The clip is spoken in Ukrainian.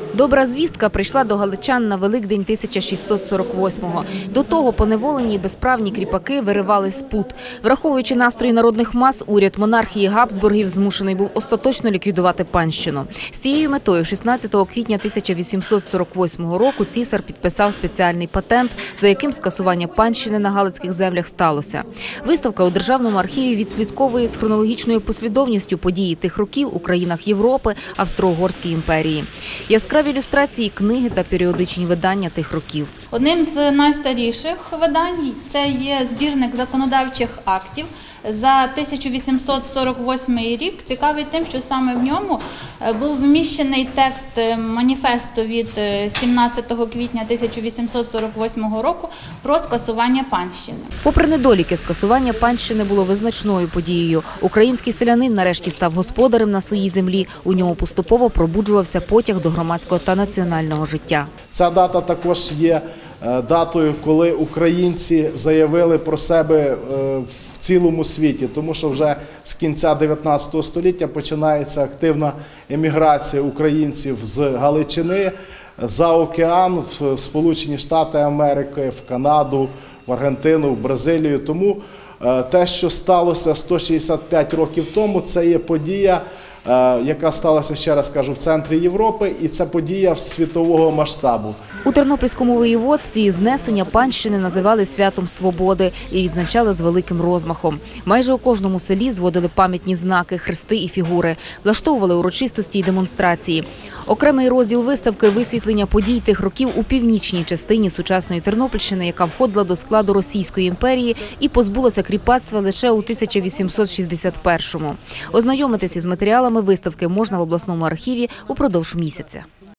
Добра звістка прийшла до галичан на Великдень 1648-го. До того поневолені й безправні кріпаки виривали з пут. Враховуючи настрої народних мас, уряд монархії Габсбургів змушений був остаточно ліквідувати панщину. З цією метою 16 квітня 1848 року цісар підписав спеціальний патент, за яким скасування панщини на галицьких землях сталося. Виставка у Державному архіві відслідковує з хронологічною послідовністю події тих років у країнах Європи, Австро-Угорській імперії. Яскраві ілюстрації, книги та періодичні видання тих років. Одним з найстаріших видань це є збірник законодавчих актів за 1848 рік. Цікавий тим, що саме в ньому був вміщений текст маніфесту від 17 квітня 1848 року про скасування панщини. Попри недоліки, скасування панщини було визначною подією. Український селянин нарешті став господарем на своїй землі. У ньому поступово пробуджувався потяг до громадського та національного життя. Ця дата також є датою, коли українці заявили про себе в цілому світі, тому що вже з кінця 19 століття починається активна еміграція українців з Галичини за океан в Сполучені Штати Америки, в Канаду, в Аргентину, в Бразилію. Тому те, що сталося 165 років тому, це є подія, яка сталася, ще раз кажу, в центрі Європи, і це подія світового масштабу. У Тернопільському воєводстві знесення панщини називали святом свободи і відзначали з великим розмахом. Майже у кожному селі зводили пам'ятні знаки, хрести і фігури, влаштовували урочистості й демонстрації. Окремий розділ виставки – висвітлення подій тих років у північній частині сучасної Тернопільщини, яка входила до складу Російської імперії і позбулася кріпацтва лише у 1861-му. Ознайомитися з матеріалами виставки можна в обласному архіві упродовж місяця.